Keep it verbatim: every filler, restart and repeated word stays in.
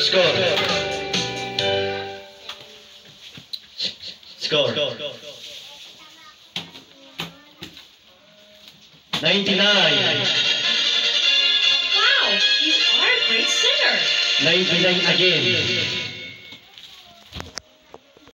Score. Score. ninety-nine. Wow, you are a great singer. ninety-nine again.